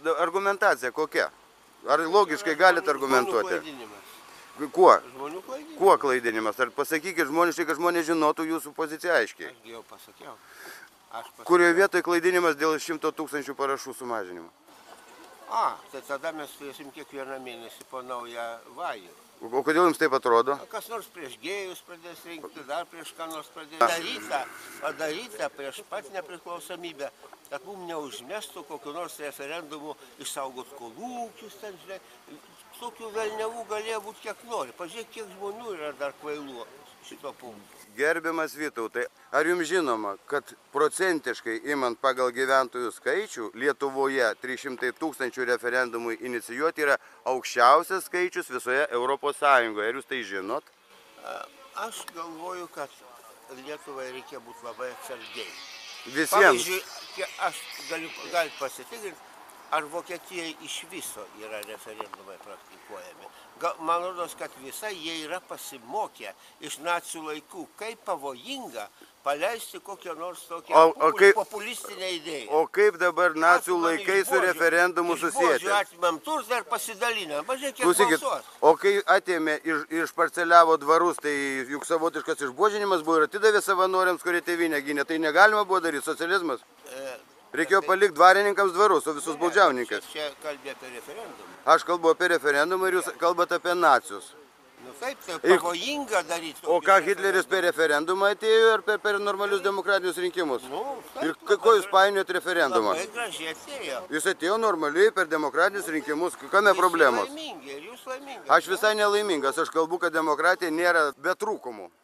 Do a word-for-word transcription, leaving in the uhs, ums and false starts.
Argumentacija kokia? Ar logiškai galite argumentuoti? Žmonių klaidinimas. Kuo? Žmonių klaidinimas. Kuo klaidinimas? Ar pasakykit žmoniškai, kad žmonės žinotų jūsų poziciją aiškiai? Aš jau pasakiau. Aš pasakiau. Kurioje vietoje klaidinimas dėl šimto tūkstančių parašų sumažinimo? A, tai tada mes turėsim kiekvieną mėnesį po naują vajų. O kodėl jums taip atrodo? Kas nors prieš gėjus pradės rinkti, dar prieš ką nors pradės. Padaryta, padaryta prieš pat nepriklausomybę, kad mums neužmestų kokiu nors referendumu išsaugot kolūkius ten, žinai. Tokių velniavų galėjo būti kiek nori. Pažiūrėk, kiek žmonių yra dar kvailų šito punkto. Gerbiamas Vytautai, ar jums žinoma, kad procentiškai imant pagal gyventojų skaičių Lietuvoje trys šimtai tūkstančių referendumui inicijuoti yra aukščiausias skaičius visoje Europos Sąjungoje? Ar jūs tai žinot? Aš galvoju, kad Lietuvai reikia būti labai atsargiai. Visiems? Pavyzdžiui, aš galiu, galiu pasitikrinti, ar Vokietijai iš viso yra referendumai praktikuojami. Man rodos, kad visai jie yra pasimokę iš nacių laikų, kaip pavojinga paleisti kokią nors tokią O- o kaip- populistinę idėją. O kaip dabar nacių laikai su referendumu susijęti? Iš atimam tursą ir pasidalinam. Pažiūrėk, kiek Klausykit, balsuos. o kai atėmė, iš, išparceliavo dvarus, tai juk savotiškas išbuožinimas buvo ir atidavė savanoriams, kurie tėvynę gynė. Tai negalima buvo daryti, socializmas. E, Reikėjo palikti dvarininkams dvarus, o visus baudžiauninkas. Čia kalbė apie referendumą. Aš kalbu apie referendumą ir jūs kalbate apie nacius. Nu taip, tai Ir- pavojinga daryti. O tokius ką Hitleris per referendumus. referendumą atėjo ir per, per normalius demokratinius rinkimus? Nu, taip, Ir ko jūs painiojat referendumą? Labai gražiai atėjo. Jis atėjo normaliai per demokratinius rinkimus. Kame problemos? Visi laimingi ir jūs laimingi. Aš visai nelaimingas, aš kalbu, kad demokratija nėra be trūkumų.